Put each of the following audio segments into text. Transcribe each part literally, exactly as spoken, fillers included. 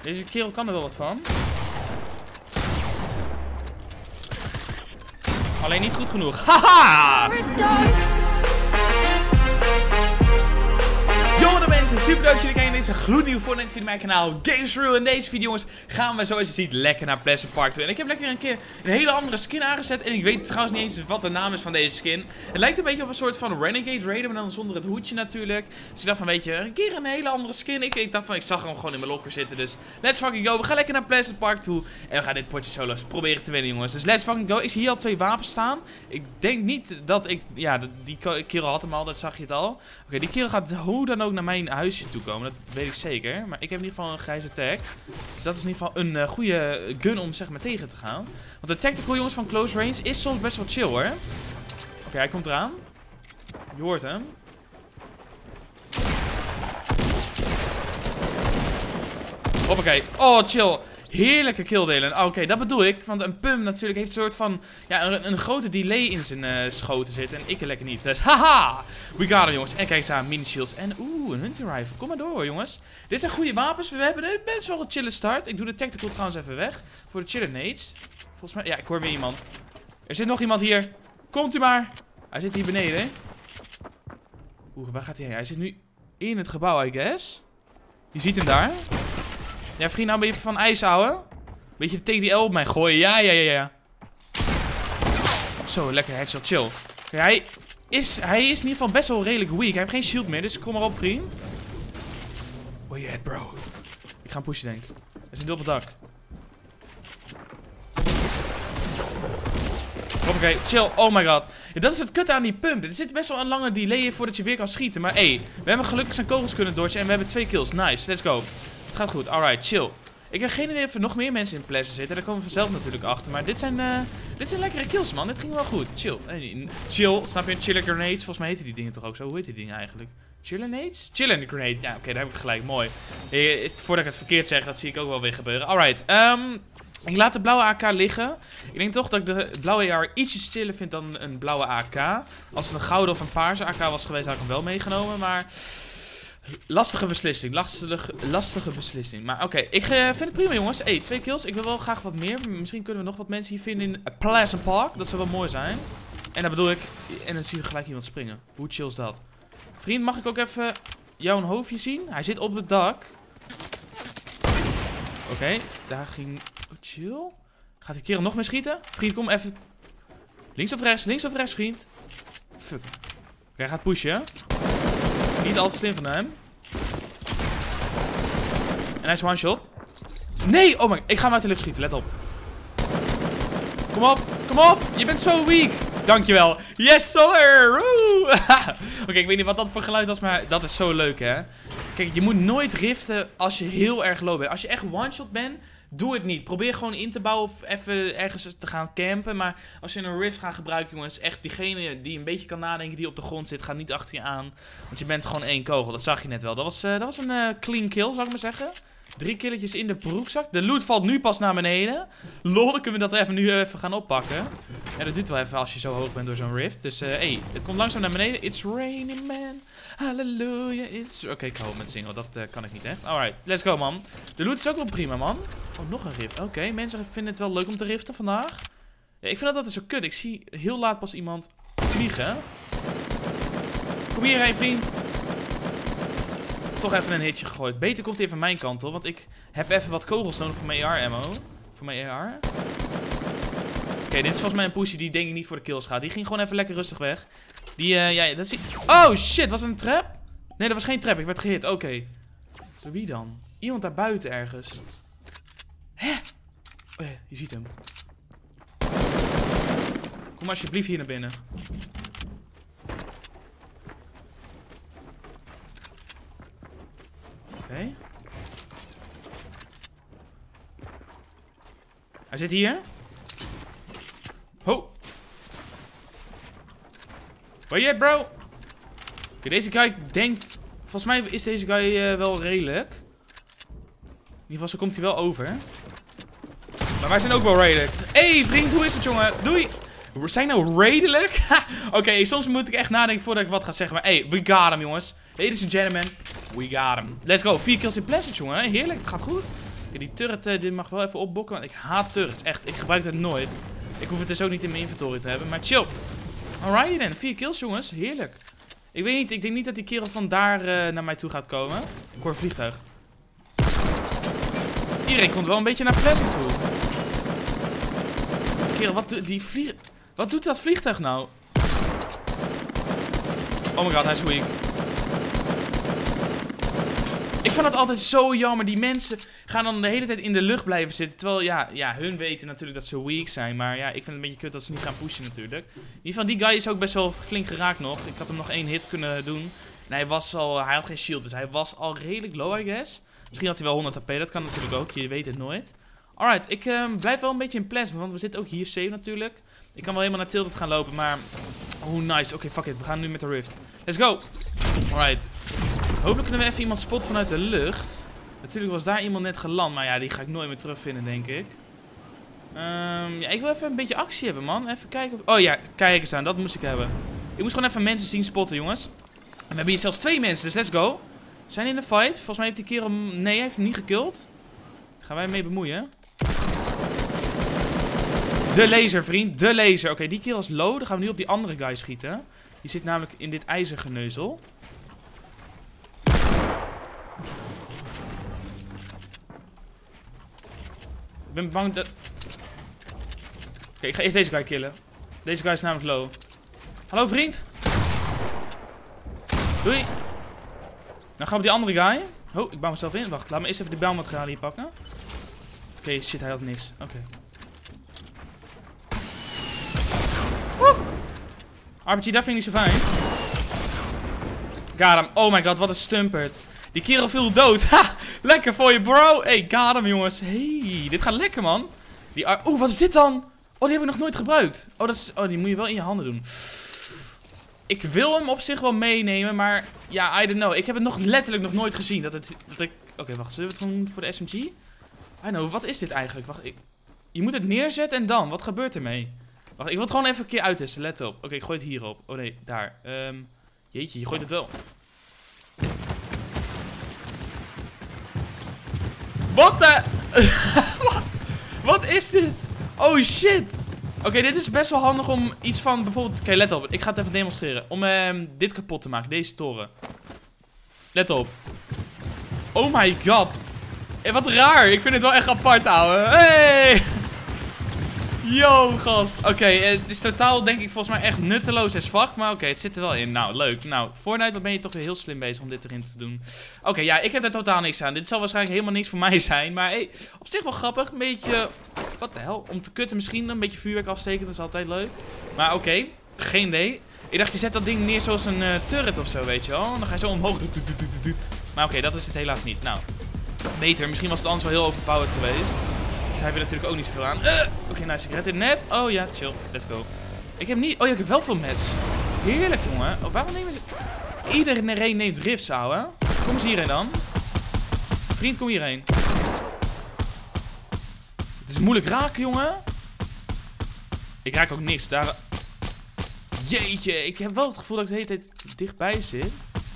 Deze kerel kan er wel wat van. Alleen niet goed genoeg. Haha! Yo de mensen, super leuk dat jullie kijken naar deze gloednieuwe Fortnite video op mijn kanaal Games For Real. In deze video jongens gaan we zoals je ziet lekker naar Pleasant Park toe. En ik heb lekker een keer een hele andere skin aangezet. En ik weet trouwens niet eens wat de naam is van deze skin. Het lijkt een beetje op een soort van Renegade Raider, maar dan zonder het hoedje natuurlijk. Dus ik dacht van weet je, een keer een hele andere skin. Ik, ik dacht van ik zag hem gewoon in mijn locker zitten. Dus let's fucking go. We gaan lekker naar Pleasant Park toe. En we gaan dit potje solo's proberen te winnen jongens. Dus let's fucking go. Ik zie hier al twee wapens staan. Ik denk niet dat ik, ja die kerel had hem al, dat zag je het al. Oké, okay, die kerel gaat hoe dan ook naar mijn huisje toe komen, dat weet ik zeker. Maar ik heb in ieder geval een grijze tag. Dus dat is in ieder geval een uh, goede gun om zeg maar tegen te gaan. Want de tactical jongens van close range is soms best wel chill hoor. Oké, okay, hij komt eraan. Je hoort hem. Hoppakee. Oh, chill. Heerlijke killdelen. Oké, okay, dat bedoel ik. Want een pump natuurlijk heeft een soort van ja, een, een grote delay in zijn uh, schoten zitten. En ik lekker niet. Dus haha. We got him jongens. En kijk eens aan. Mini shields. En oeh, een hunting rifle. Kom maar door jongens. Dit zijn goede wapens. We hebben een best wel een chille start. Ik doe de tactical trouwens even weg. Voor de chiller nades. Volgens mij. Ja, ik hoor weer iemand. Er zit nog iemand hier. Komt u maar. Hij zit hier beneden. Oeh, waar gaat hij heen? Hij zit nu in het gebouw, I guess. Je ziet hem daar. Ja, vriend, nou ben je van ijs, ouwe. Beetje de T D L op mij gooien. Ja, ja, ja, ja. Zo, lekker headshot, chill. Okay, hij, is, hij is in ieder geval best wel redelijk weak. Hij heeft geen shield meer, dus kom maar op, vriend. Where you at, bro? Ik ga hem pushen, denk ik. Hij zit op het dak. Oké, chill. Oh my god. Ja, dat is het kutte aan die pump. Er zit best wel een lange delay in voordat je weer kan schieten. Maar hé, hey, we hebben gelukkig zijn kogels kunnen dodgen en we hebben twee kills. Nice, let's go. Het gaat goed, alright, chill. Ik heb geen idee of er nog meer mensen in Pleasant zitten. Daar komen we vanzelf natuurlijk achter. Maar dit zijn, uh, dit zijn lekkere kills, man. Dit ging wel goed. Chill. Nee, chill, snap je? Chiller grenades. Volgens mij heten die dingen toch ook zo? Hoe heet die dingen eigenlijk? Chiller nades? Chiller grenade. Ja, oké, okay, daar heb ik gelijk. Mooi. Eh, voordat ik het verkeerd zeg, dat zie ik ook wel weer gebeuren. Alright. Um, ik laat de blauwe A K liggen. Ik denk toch dat ik de blauwe A R ietsje stiller vind dan een blauwe A K. Als het een gouden of een paarse A K was geweest, had ik hem wel meegenomen. Maar lastige beslissing. Lastige, lastige beslissing. Maar oké, okay, ik uh, vind het prima jongens. Hey, twee kills. Ik wil wel graag wat meer. Misschien kunnen we nog wat mensen hier vinden in Pleasant Park. Dat zou wel mooi zijn. En dat bedoel ik. En dan zie je gelijk iemand springen. Hoe chill is dat? Vriend, mag ik ook even jouw hoofdje zien? Hij zit op het dak. Oké, okay, daar ging... Oh, chill. Gaat die kerel nog meer schieten? Vriend, kom even. Links of rechts? Links of rechts, vriend? Fuck. Oké, okay, hij gaat pushen. Niet al te slim van hem. En hij is one shot. Nee! Oh my god. Ik ga hem uit de lucht schieten. Let op. Kom op. Kom op. Je bent zo weak. Dankjewel. Yes, sir. Oké, okay, ik weet niet wat dat voor geluid was, maar dat is zo leuk, hè. Kijk, je moet nooit riften als je heel erg low bent. Als je echt one shot bent, doe het niet. Probeer gewoon in te bouwen of even ergens te gaan campen. Maar als je een rift gaat gebruiken, jongens, echt diegene die een beetje kan nadenken, die op de grond zit, gaat niet achter je aan. Want je bent gewoon één kogel. Dat zag je net wel. Dat was, uh, dat was een uh, clean kill, zou ik maar zeggen. Drie killetjes in de broekzak. De loot valt nu pas naar beneden. Lol, dan kunnen we dat even nu even gaan oppakken. Ja, dat duurt wel even als je zo hoog bent door zo'n rift. Dus, hé, uh, hey, het komt langzaam naar beneden. It's raining, man. Hallelujah, it's... Oké, okay, ik hou met zingen, dat uh, kan ik niet, hè. Alright, let's go, man. De loot is ook wel prima, man. Oh, nog een rift. Oké, okay, mensen vinden het wel leuk om te riften vandaag. Ja, ik vind dat altijd zo kut. Ik zie heel laat pas iemand vliegen. Kom hierheen, vriend. Toch even een hitje gegooid. Beter komt hij even mijn kant op, want ik heb even wat kogels nodig voor mijn A R ammo. Voor mijn A R. Oké, okay, dit is volgens mij een pushie die denk ik niet voor de kills gaat. Die ging gewoon even lekker rustig weg. Die, uh, ja, dat zie... Oh, shit, was het een trap? Nee, dat was geen trap. Ik werd gehit. Oké. Okay. Wie dan? Iemand daar buiten ergens. Hè? Oh ja, je ziet hem. Kom alsjeblieft hier naar binnen. Oké. Okay. Hij zit hier. Ho. Waar je, bro? Okay, deze guy denkt... Volgens mij is deze guy uh, wel redelijk. In ieder geval, zo komt hij wel over. Maar wij zijn ook wel redelijk. Hé, hey, vriend, hoe is het, jongen? Doei. We zijn nou redelijk? Oké, okay, soms moet ik echt nadenken voordat ik wat ga zeggen. Maar hé, hey, we got him, jongens. Ladies and gentlemen, we got him. Let's go. Vier kills in Pleasant, jongen. Heerlijk, het gaat goed. Okay, die turret uh, dit mag wel even opbokken, want ik haat turrets. Echt, ik gebruik het nooit. Ik hoef het dus ook niet in mijn inventory te hebben, maar chill. Alrighty dan, vier kills jongens, heerlijk. Ik weet niet, ik denk niet dat die kerel van daar uh, naar mij toe gaat komen. Ik hoor een vliegtuig. Iedereen komt wel een beetje naar Pleasant toe. Kerel, wat, die vlieg... wat doet dat vliegtuig nou? Oh my god, hij is weak. Ik vond het altijd zo jammer. Die mensen gaan dan de hele tijd in de lucht blijven zitten. Terwijl, ja, ja, hun weten natuurlijk dat ze weak zijn. Maar ja, ik vind het een beetje kut dat ze niet gaan pushen natuurlijk. In ieder geval, die guy is ook best wel flink geraakt nog. Ik had hem nog één hit kunnen doen. En hij was al, hij had geen shield, dus hij was al redelijk low, I guess. Misschien had hij wel honderd H P, dat kan natuurlijk ook. Je weet het nooit. Alright, ik uh, blijf wel een beetje in Pleasant, want we zitten ook hier safe natuurlijk. Ik kan wel helemaal naar Tilted gaan lopen, maar... oh, nice. Oké, okay, fuck it. We gaan nu met de Rift. Let's go. Alright. Hopelijk kunnen we even iemand spotten vanuit de lucht. Natuurlijk was daar iemand net geland, maar ja, die ga ik nooit meer terugvinden, denk ik. Um, ja, ik wil even een beetje actie hebben, man. Even kijken of... oh ja, kijk eens aan. Dat moest ik hebben. Ik moest gewoon even mensen zien spotten, jongens. En we hebben hier zelfs twee mensen, dus let's go. We zijn in de fight. Volgens mij heeft die kerel... nee, hij heeft hem niet gekillt. Daar gaan wij mee bemoeien. De laser, vriend. De laser. Oké, okay, die kerel is low. Dan gaan we nu op die andere guy schieten. Die zit namelijk in dit ijzergeneuzel. Ik ben bang dat... oké, okay, ik ga eerst deze guy killen. Deze guy is namelijk low. Hallo, vriend. Doei. Dan gaan we die andere guy. Oh, ik bouw mezelf in. Wacht, laat me eerst even de bouwmaterialen hier pakken. Oké, okay, shit, hij had niks. Oké. Okay. R P G, dat vind ik niet zo fijn. Got hem. Oh my god, wat een stumpert. Die kerel viel dood. Ha! Lekker voor je, bro. Hey, got hem, jongens. Hey, dit gaat lekker, man. Die oeh, wat is dit dan? Oh, die heb ik nog nooit gebruikt. Oh, dat is... oh, die moet je wel in je handen doen. Ik wil hem op zich wel meenemen, maar... ja, I don't know. Ik heb het nog letterlijk nog nooit gezien. Dat het... dat ik... oké, okay, wacht. Zullen we het doen voor de S M G? I don't know. Wat is dit eigenlijk? Wacht, ik... je moet het neerzetten en dan. Wat gebeurt ermee? Wacht, ik wil het gewoon even een keer uittesten. Let op. Oké, okay, ik gooi het hierop. Oh nee, daar. Um, jeetje, je gooit het wel. Wat de... wat? Wat is dit? Oh shit. Oké, okay, dit is best wel handig om iets van bijvoorbeeld... oké, okay, let op. Ik ga het even demonstreren. Om um, dit kapot te maken. Deze toren. Let op. Oh my god. Hey, wat raar. Ik vind het wel echt apart, ouwe. Hey. Yo, gast. Oké, okay, het is totaal denk ik volgens mij echt nutteloos as fuck. Maar oké, okay, het zit er wel in. Nou, leuk. Nou, Fortnite, wat ben je toch weer heel slim bezig om dit erin te doen. Oké, okay, ja, ik heb er totaal niks aan. Dit zal waarschijnlijk helemaal niks voor mij zijn. Maar hey, op zich wel grappig. Een beetje... wat de hel? Om te kutten misschien. Een beetje vuurwerk afsteken, dat is altijd leuk. Maar oké, okay, geen idee. Ik dacht, je zet dat ding neer zoals een uh, turret of zo, weet je wel. Dan ga je zo omhoog. Maar oké, okay, dat is het helaas niet. Nou, beter. Misschien was het anders wel heel overpowered geweest. Zij hebben natuurlijk ook niet zoveel aan. Uh, Oké, okay, nice. Ik red het net. Oh ja, chill. Let's go. Ik heb niet... oh ja, ik heb wel veel mats. Heerlijk, jongen. Oh, waarom nemen ze... iedereen neemt rifts, ouwe. Kom eens hierheen dan. Vriend, kom hierheen. Het is moeilijk raken, jongen. Ik raak ook niks. Daar... jeetje. Ik heb wel het gevoel dat ik de hele tijd dichtbij zit.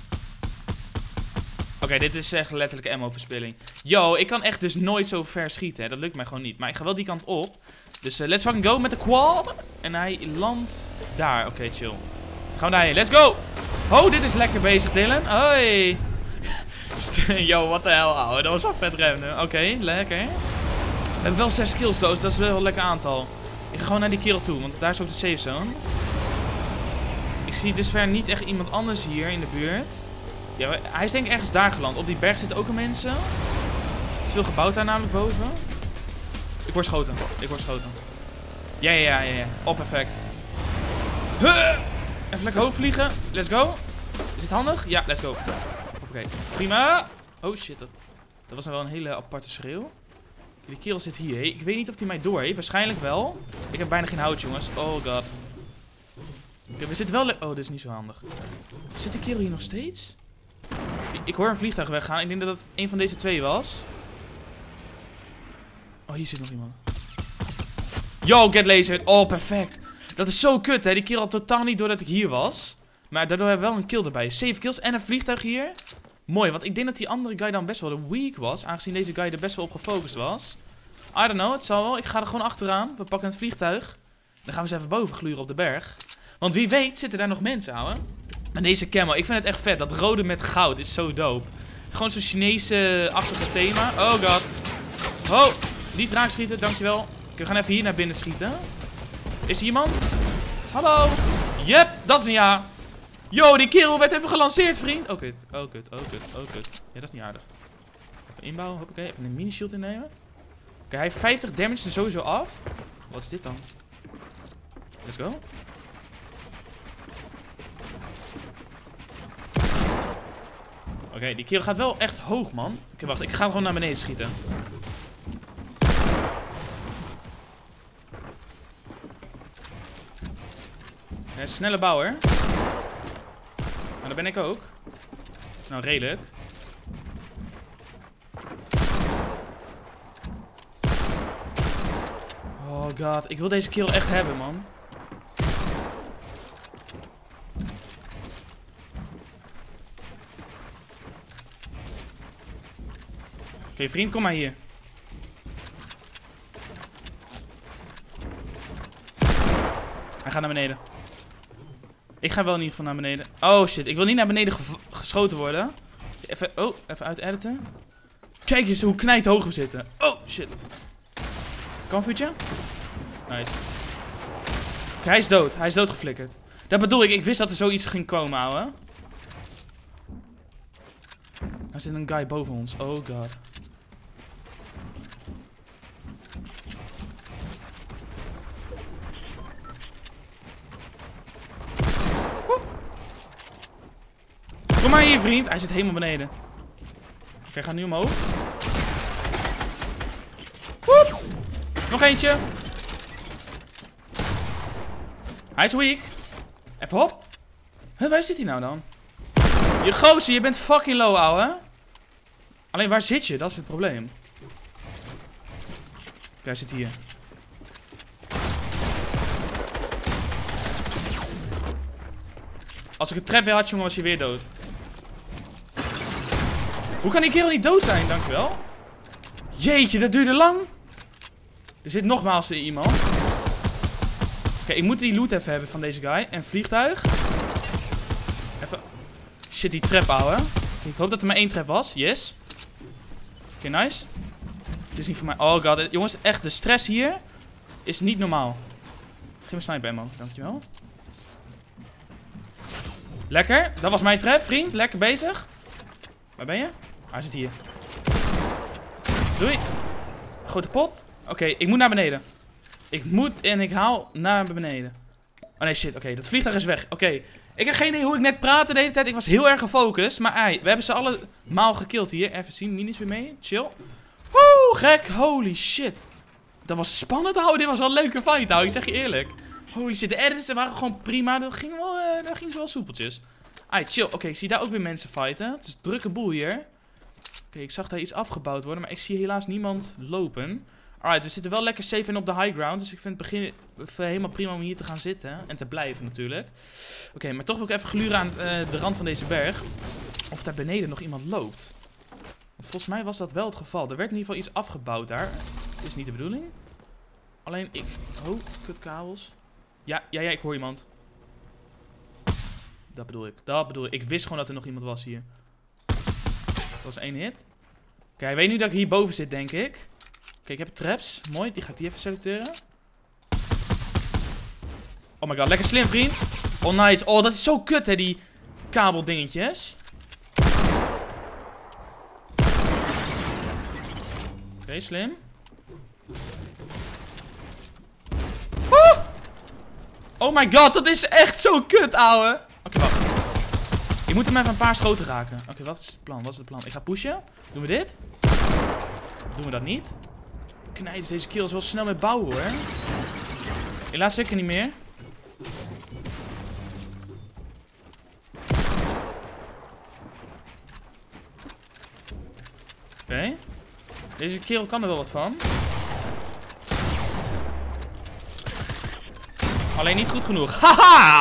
Oké, okay, dit is echt letterlijk ammo-verspilling. Yo, ik kan echt dus nooit zo ver schieten. Hè. Dat lukt mij gewoon niet. Maar ik ga wel die kant op. Dus uh, let's fucking go met de quad. En hij landt daar. Oké, okay, chill. Gaan we daarheen. Let's go. Oh, dit is lekker bezig, Dylan. Hoi. Yo, what the hell, ouwe. Dat was wel vet remmen. Oké, okay, lekker. We hebben wel zes kills, doos. Dat is wel een lekker aantal. Ik ga gewoon naar die kerel toe, want daar is ook de safe zone. Ik zie dus ver niet echt iemand anders hier in de buurt. Ja, hij is denk ik ergens daar geland. Op die berg zitten ook al mensen. Er is veel gebouwd daar namelijk boven. Ik word schoten. Ik word schoten. Ja, ja, ja, ja. Oh, perfect. Huh! Even lekker hoog vliegen. Let's go. Is het handig? Ja, let's go. Oké, okay. Prima. Oh shit, dat, dat was nou wel een hele aparte schreeuw. Die kerel zit hier. Hey, ik weet niet of hij mij door heeft. Waarschijnlijk wel. Ik heb bijna geen hout, jongens. Oh god. Okay, we zitten wel... oh, dit is niet zo handig. Zit die kerel hier nog steeds? Ik hoor een vliegtuig weggaan. Ik denk dat het een van deze twee was. Oh, hier zit nog iemand. Yo, get lasered. Oh, perfect. Dat is zo kut, hè. Die kerel had totaal niet door dat ik hier was. Maar daardoor hebben we wel een kill erbij. zeven kills en een vliegtuig hier. Mooi, want ik denk dat die andere guy dan best wel weak was. Aangezien deze guy er best wel op gefocust was. I don't know, het zal wel. Ik ga er gewoon achteraan. We pakken het vliegtuig. Dan gaan we eens even boven gluren op de berg. Want wie weet zitten daar nog mensen, ouwe. En deze camo, ik vind het echt vet. Dat rode met goud is zo dope. Gewoon zo'n Chinese-achtige thema. Oh god. Oh, niet raak schieten, dankjewel. Oké, we gaan even hier naar binnen schieten. Is er iemand? Hallo? Yep, dat is een ja. Yo, die kerel werd even gelanceerd, vriend. Oh kut, oh kut, oh kut, oh kut. Ja, dat is niet aardig. Even inbouwen, hoppakee. Even een mini-shield innemen. Oké, hij heeft vijftig damage er sowieso af. Wat is dit dan? Let's go. Oké, okay, die kerel gaat wel echt hoog, man. Oké, okay, wacht. Ik ga hem gewoon naar beneden schieten. Ja, snelle bouwer. Maar dat ben ik ook. Nou, redelijk. Oh god, ik wil deze kerel echt hebben, man. Oké, okay, vriend, kom maar hier. Hij gaat naar beneden. Ik ga wel in ieder geval naar beneden. Oh shit, ik wil niet naar beneden geschoten worden. Even, oh, even uit editen. Kijk eens hoe knijt hoog we zitten. Oh shit. Kamvuurtje? Nice. Okay, hij is dood. Hij is doodgeflikkerd. Dat bedoel ik. Ik wist dat er zoiets ging komen, ouwe. Er zit een guy boven ons. Oh god. Kom maar hier, vriend. Hij zit helemaal beneden. Oké, okay, ga nu omhoog. Woep. Nog eentje. Hij is weak. Even hop. Huh, waar zit hij nou dan? Je gozer, je bent fucking low, ouwe. Alleen, waar zit je? Dat is het probleem. Oké, hij zit hier. Als ik een trap weer had, jongen, was hij weer dood. Hoe kan die kerel niet dood zijn? Dankjewel. Jeetje, dat duurde lang. Er zit nogmaals iemand. Oké, okay, ik moet die loot even hebben van deze guy. En vliegtuig. Even. Shit, die trap, ouwe. Ik hoop dat er maar één trap was. Yes. Oké, okay, nice. Het is niet voor mij. Oh god. Jongens, echt, de stress hier is niet normaal. Geef me sniper ammo. Dankjewel. Lekker. Dat was mijn trap, vriend. Lekker bezig. Waar ben je? Ah, hij zit hier. Doei. Grote pot. Oké, okay, ik moet naar beneden. Ik moet en ik haal naar beneden. Oh nee, shit. Oké, okay, dat vliegtuig is weg. Oké. Okay. Ik heb geen idee hoe ik net praatte de hele tijd. Ik was heel erg gefocust. Maar ai, we hebben ze allemaal gekild hier. Even zien. Minis weer mee. Chill. Woe, gek. Holy shit. Dat was spannend, ouwe. Dit was wel een leuke fight, ouwe. Ik zeg je eerlijk. Holy shit. De edits waren gewoon prima. Dat ging wel, uh, dat ging wel soepeltjes. Ai, chill. Oké, okay, ik zie daar ook weer mensen fighten. Het is een drukke boel hier. Oké, okay, ik zag daar iets afgebouwd worden. Maar ik zie helaas niemand lopen. Alright, we zitten wel lekker safe in op de high ground. Dus ik vind het begin helemaal prima om hier te gaan zitten. En te blijven natuurlijk. Oké, okay, maar toch wil ik even gluren aan uh, de rand van deze berg. Of daar beneden nog iemand loopt. Want volgens mij was dat wel het geval. Er werd in ieder geval iets afgebouwd daar. Dat is niet de bedoeling. Alleen ik... Oh, kutkabels. Ja, ja, ja, ik hoor iemand. Dat bedoel ik. Dat bedoel ik. Ik wist gewoon dat er nog iemand was hier. Dat was één hit. Oké, okay, hij weet nu dat ik hierboven zit, denk ik. Oké, okay, ik heb traps. Mooi, die ga ik die even selecteren. Oh my god, lekker slim, vriend. Oh, nice. Oh, dat is zo kut, hè, die kabeldingetjes. Oké, okay, slim. Oh! Oh my god, dat is echt zo kut, ouwe. Oké, okay, wacht. Ik moet hem even een paar schoten raken. Oké, okay, wat is het plan? Wat is het plan? Ik ga pushen. Doen we dit? Doen we dat niet? Knijs, deze kill is wel snel met bouwen, hoor. Helaas zeker niet meer. Oké. Okay. Deze kerel kan er wel wat van. Alleen niet goed genoeg. Haha!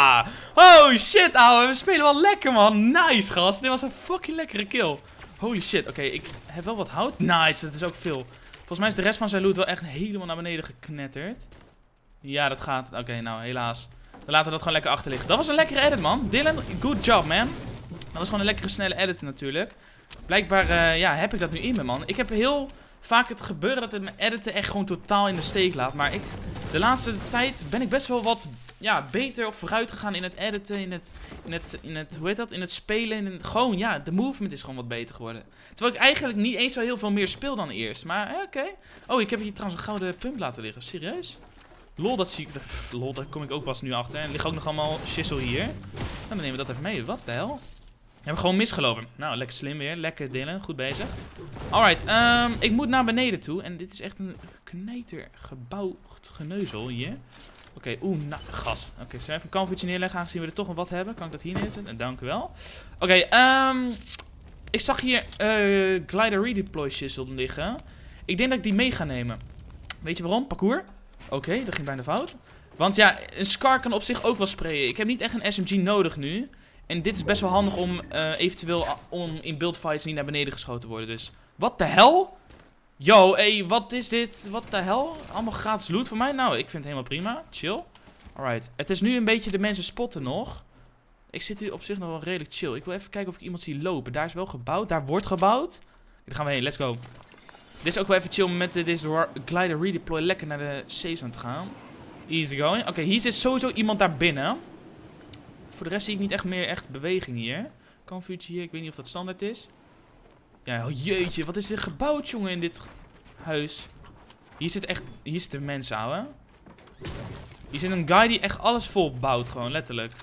Oh shit, ouwe. We spelen wel lekker, man. Nice, gast. Dit was een fucking lekkere kill. Holy shit. Oké, okay, ik heb wel wat hout. Nice, dat is ook veel. Volgens mij is de rest van zijn loot wel echt helemaal naar beneden geknetterd. Ja, dat gaat. Oké, okay, nou, helaas. Dan laten we dat gewoon lekker achter liggen. Dat was een lekkere edit, man. Dylan, good job, man. Dat was gewoon een lekkere, snelle edit natuurlijk. Blijkbaar, uh, ja, heb ik dat nu in me, man. Ik heb heel vaak het gebeuren dat het mijn editen echt gewoon totaal in de steek laat. Maar ik, de laatste tijd ben ik best wel wat, ja, beter of vooruit gegaan in het editen, in het, in het, in het, hoe heet dat, in het spelen. In het, gewoon, ja, de movement is gewoon wat beter geworden. Terwijl ik eigenlijk niet eens zo heel veel meer speel dan eerst. Maar, eh, oké. Okay. Oh, ik heb hier trouwens een gouden pump laten liggen. Serieus? Lol, dat zie ik. Pff, lol, daar kom ik ook pas nu achter. En er ligt ook nog allemaal shizzle hier. Nou, dan nemen we dat even mee. Wat de hel? We hebben gewoon misgelopen. Nou, lekker slim weer. Lekker Dylan. Goed bezig. Alright, um, ik moet naar beneden toe. En dit is echt een knijter gebouwd geneuzel hier. Oké, okay, oeh, nou, gas. Oké, okay, zullen we even een kamfertje neerleggen, aangezien we er toch een wat hebben. Kan ik dat hier neerzetten? En dank u wel. Oké, okay, um, ik zag hier uh, glider redeploy shizzle liggen. Ik denk dat ik die mee ga nemen. Weet je waarom? Parcours. Oké, okay, dat ging bijna fout. Want ja, een Scar kan op zich ook wel sprayen. Ik heb niet echt een S M G nodig nu. En dit is best wel handig om uh, eventueel om in buildfights niet naar beneden geschoten te worden. Dus, wat de hel? Yo, hey, wat is dit? Wat de hel? Allemaal gratis loot voor mij? Nou, ik vind het helemaal prima. Chill. Alright. Het is nu een beetje de mensen spotten nog. Ik zit hier op zich nog wel redelijk chill. Ik wil even kijken of ik iemand zie lopen. Daar is wel gebouwd. Daar wordt gebouwd. Daar gaan we heen. Let's go. Dit is ook wel even chill om met uh, deze glider redeploy lekker naar de safe zone te gaan. Easy going. Oké, okay, hier zit sowieso iemand daar binnen. Voor de rest zie ik niet echt meer echt beweging hier. Kamvuurtje hier. Ik weet niet of dat standaard is. Ja, oh jeetje. Wat is dit gebouwd, jongen, in dit huis. Hier zit echt... Hier zitten mensen, ouwe. Hier zit een guy die echt alles vol bouwt, gewoon, letterlijk.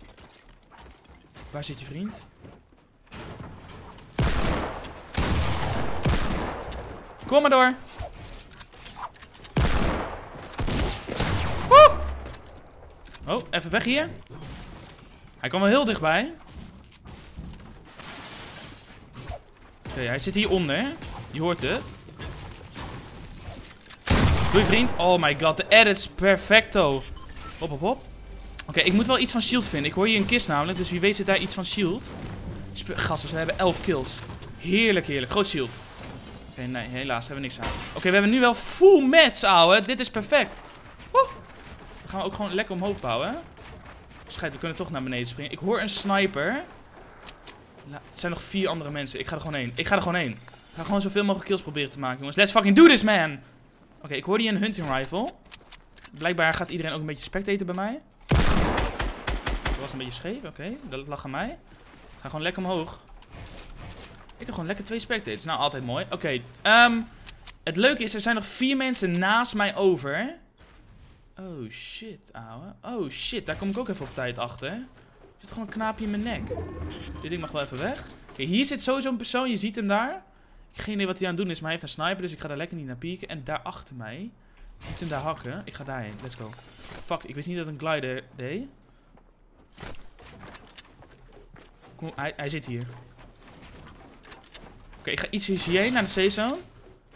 Waar zit je vriend? Kom maar door. Woe! Oh, even weg hier. Hij kwam wel heel dichtbij. Oké, okay, hij zit hieronder. Je hoort het. Doei, vriend. Oh my god, de edits perfecto. Hop, hop, hop. Oké, okay, ik moet wel iets van shield vinden. Ik hoor hier een kist namelijk, dus wie weet zit daar iets van shield. Gasten, we hebben elf kills. Heerlijk, heerlijk. Groot shield. Oké, okay, nee, helaas hebben we niks aan. Oké, okay, we hebben nu wel full mats, ouwe. Dit is perfect. Woe! Dan gaan we ook gewoon lekker omhoog bouwen. Schijt, we kunnen toch naar beneden springen. Ik hoor een sniper. Het zijn nog vier andere mensen. Ik ga er gewoon heen. Ik ga er gewoon heen. Ik ga gewoon zoveel mogelijk kills proberen te maken, jongens. Let's fucking do this, man! Oké, okay, ik hoorde hier een hunting rifle. Blijkbaar gaat iedereen ook een beetje spectaten bij mij. Dat was een beetje scheef. Oké, okay, dat lag aan mij. Ik ga gewoon lekker omhoog. Ik heb gewoon lekker twee spectators. Nou, altijd mooi. Oké, okay, um, het leuke is, er zijn nog vier mensen naast mij over. Oh shit, ouwe. Oh shit, daar kom ik ook even op tijd achter. Er zit gewoon een knaapje in mijn nek. Dit ding mag wel even weg. Okay, hier zit sowieso een persoon, je ziet hem daar. Ik heb geen idee wat hij aan het doen is, maar hij heeft een sniper, dus ik ga daar lekker niet naar pieken. En daar achter mij, je ziet hem daar hakken. Ik ga daarheen, let's go. Fuck, ik wist niet dat een glider deed. Kom, hij, hij zit hier. Oké, okay, ik ga iets hierheen naar de safe zone. Oké,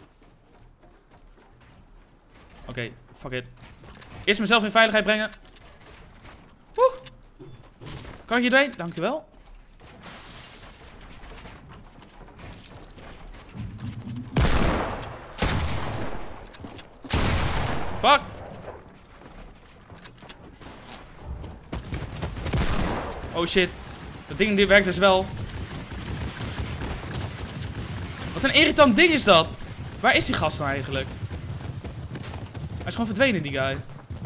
okay, fuck it. Eerst mezelf in veiligheid brengen. Woe! Kan ik hier doorheen? Dankjewel. Fuck! Oh shit. Dat ding die werkt dus wel. Wat een irritant ding is dat. Waar is die gast nou eigenlijk? Hij is gewoon verdwenen, die guy.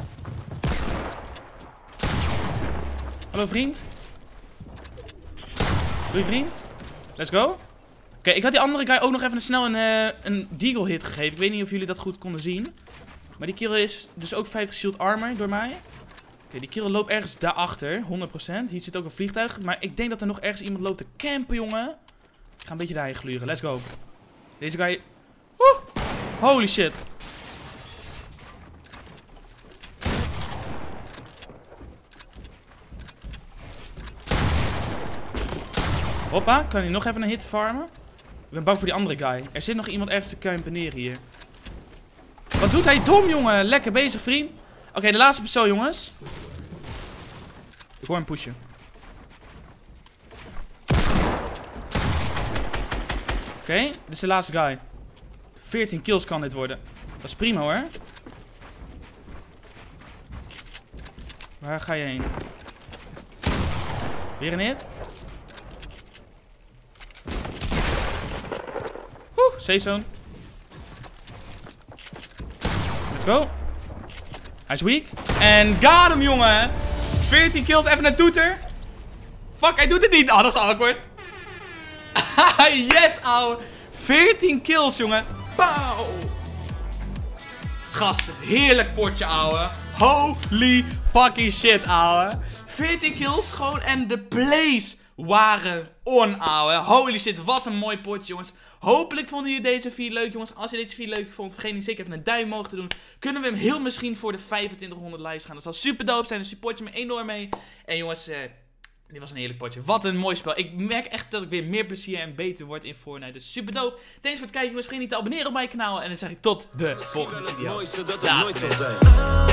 Hallo vriend. Doei vriend. Let's go. Oké, okay, ik had die andere guy ook nog even snel een, uh, een deagle hit gegeven. Ik weet niet of jullie dat goed konden zien. Maar die kill is dus ook vijftig shield armor door mij. Oké, okay, die kill loopt ergens daarachter. honderd procent. Hier zit ook een vliegtuig. Maar ik denk dat er nog ergens iemand loopt te campen, jongen. Ik ga een beetje daarheen gluren. Let's go. Deze guy... Woe! Holy shit. Hoppa, kan hij nog even een hit farmen? Ik ben bang voor die andere guy. Er zit nog iemand ergens te campeneren hier. Wat doet hij dom, jongen? Lekker bezig, vriend. Oké, okay, de laatste persoon, jongens. Voor hem pushen. Oké, okay, dit is de laatste guy. veertien kills kan dit worden. Dat is prima hoor. Waar ga je heen? Weer een hit. Oeh, safe zone. Let's go. Hij is weak. En got hem, jongen. veertien kills, even een toeter. Fuck, hij doet het niet. Oh, dat is awkward. Yes, ouwe. veertien kills, jongen. Pauw. Gast, heerlijk potje, ouwe. Holy fucking shit, ouwe. veertien kills gewoon en de plays waren on, ouwe. Holy shit, wat een mooi potje, jongens. Hopelijk vonden jullie deze video leuk, jongens. Als je deze video leuk vond, vergeet niet zeker even een duim omhoog te doen. Kunnen we hem heel misschien voor de vijfentwintighonderd likes gaan. Dat zal super dope zijn, dus support je me enorm mee. En jongens, eh, dit was een heerlijk potje. Wat een mooi spel. Ik merk echt dat ik weer meer plezier en beter word in Fortnite. Dus super dope. Thanks voor het kijken, jongens. Vergeet niet te abonneren op mijn kanaal. En dan zeg ik tot de volgende video. Daag.